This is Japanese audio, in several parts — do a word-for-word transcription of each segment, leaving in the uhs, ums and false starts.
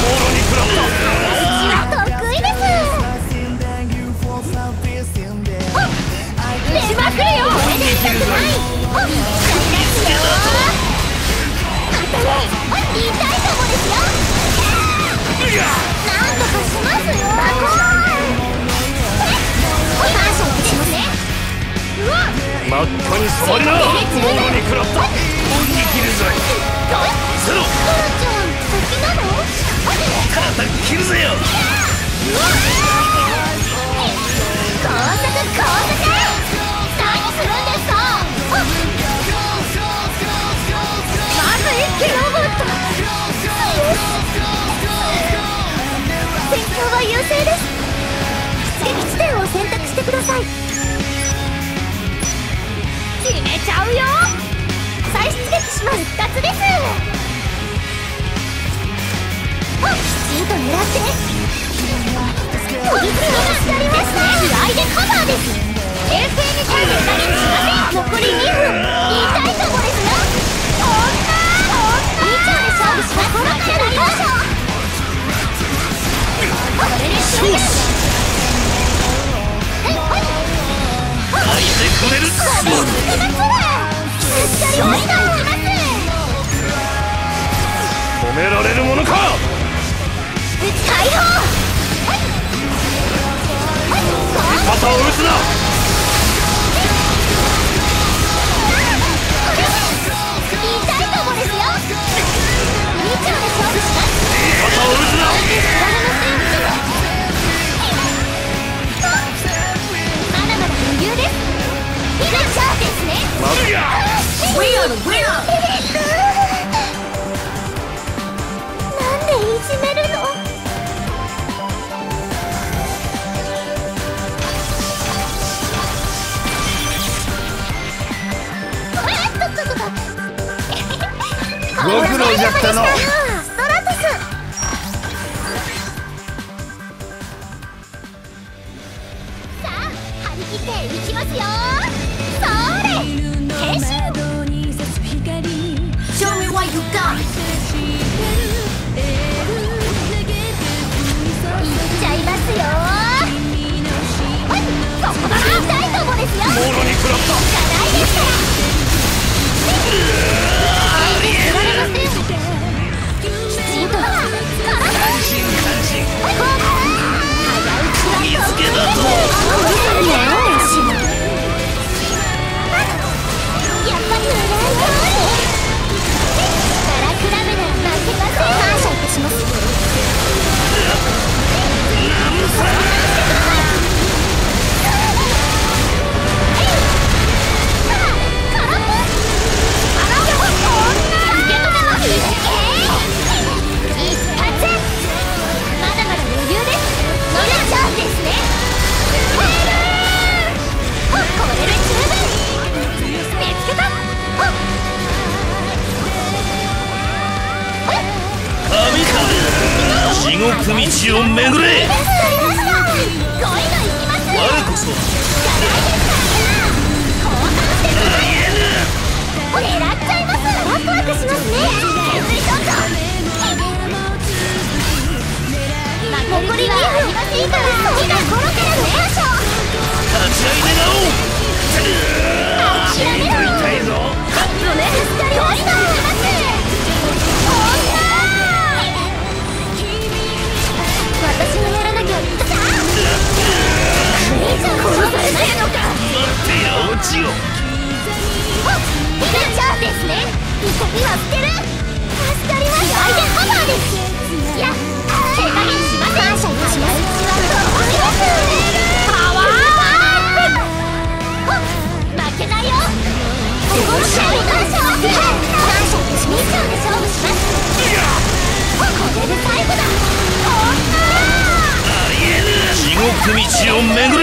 に食らった。 得意です。出まくるよ。これで痛くない。痛いかもですよ。なんとかしますよ。感謝いたしますね。うわっ、 真っ赤に染まりな。もろに食らった。生きるぞい。ゼロ。 トラちゃん先なの？ 体切るぜよ。 高速高速。何するんですか。まず一気ロボット。戦況は優勢です。出撃地点を選択してください。決めちゃうよ。再出撃します。復活です。きちんと狙って取り付けがしてありますね。気合でカバーです。冷静にターゲットにしません。残りにふん。痛いかもですよ。女女にちょうで勝負します。心からの感謝。これで終了。 泣いてくれる。 しっかり追いがいきます。 止められるものか。 解放。 肩を打つな。 痛いかもですよ。にちょうで勝負します。 肩を打つな。 まだまだ余裕です。今チャーですね。 マズヤ。 なんでいじめるの？ ご苦労じゃったの。 ストラトス。さあ張り切っていきますよ。それ変身。 Show me what you got。 いっちゃいますよ。ここだ。痛いかもですよ。 もろに食らった。 課題ですから。 地獄道を巡れ。我こそ狙っちゃいます。ワクワクしますね。残りはありませんから。火がころけるね。 立ち合い願おう。 諦めろ。 痛いぞ。 助かりました。私がやらなきゃ。これ以上殺されないのか。 待ってよ、落ちよ。 チャーですね。急ぎは捨てる。助かりました。気合でハマーです。いや、手加減しません。感謝いたします。うちは得意です。パワーアップ。負けないよ。感謝感謝感謝いたします。にちょうで勝負します。これで最後だ。 地獄道を巡れ。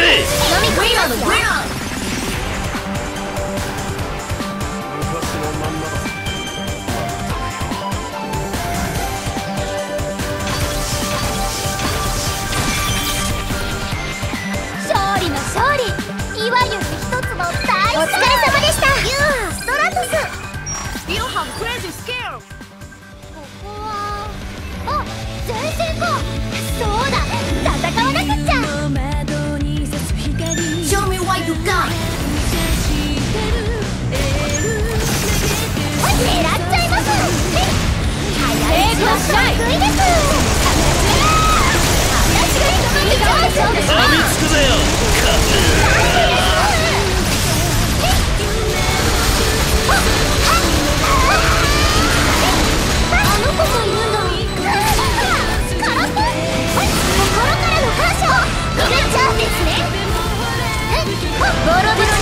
勝利の勝利。いわゆる一つの大お疲れ様でした。ユーストラトス。ここはあ、 前線か。そうだ、戦わなくっちゃ。 Show me what you got. 狙っちゃいます。早い得意です。私が一番勝負します。 噛みつくぜよ。 あの子がいるんだ。空っぽ。心からの感謝をグッチャーですね。ボロボロにしてあげます。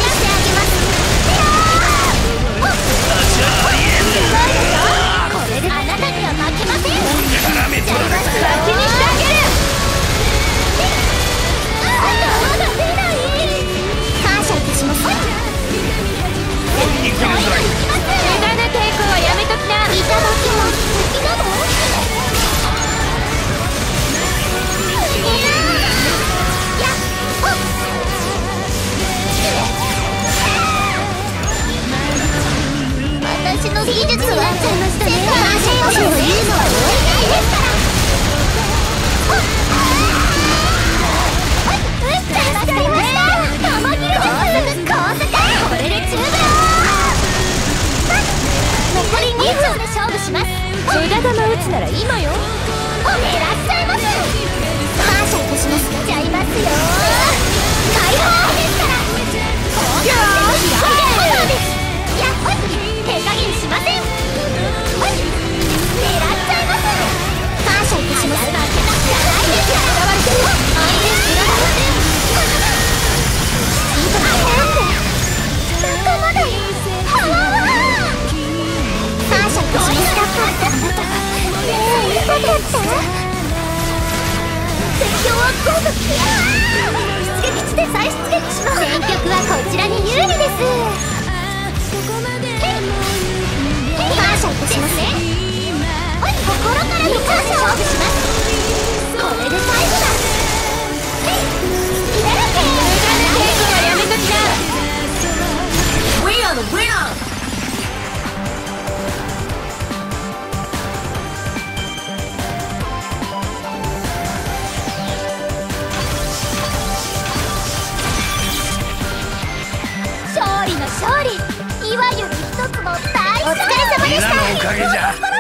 これであなたには負けません。 絡め取られた。 先にしてあげる。あなた出ない。感謝いたします。 恩に着るぞい。 無駄な抵抗はやめときな。いただきます。敵なの？いやー、やっほっ。私の技術は世界一を言うのは終わりないですから。助かりました。玉切れで高速これで十分。残りにちょうで勝負します。無駄玉打つなら今よ。狙っちゃいます。感謝いたします。ちゃいますよ。解放ですから。こうやって気合いでパワーです。やっほい、手加減しません。ほい、狙っちゃいます。感謝いたします。負けたじゃないですから。相手知られません。いいとこなんで仲間だよ。パワー感謝いたします。あなたはそういうことだった。敵を今度出撃地で再出撃します。戦局はこちらに有利です。感謝いたしますね。心からの感謝を勝負します。これで最後だ。入れるけ。無駄な抵抗はやめときな。 We are the winner. 勝利の勝利。いわゆる一つの大勝利。お疲れ様でした。 みんなのおかげじゃ。